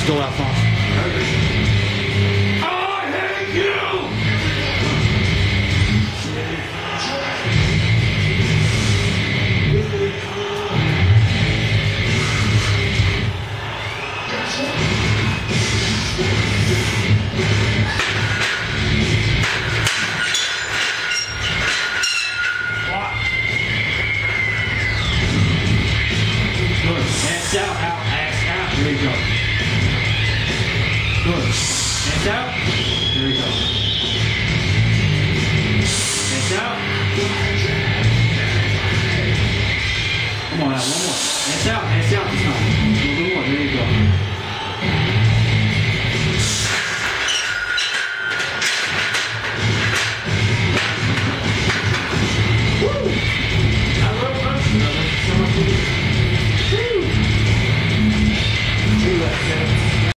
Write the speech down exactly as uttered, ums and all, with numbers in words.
go, Alphonse. I hate you! Good. Ass out, out, ass out. There you go. Good. Ass out. There you go. Ass out. Come on now, one more. Ass out, ass out.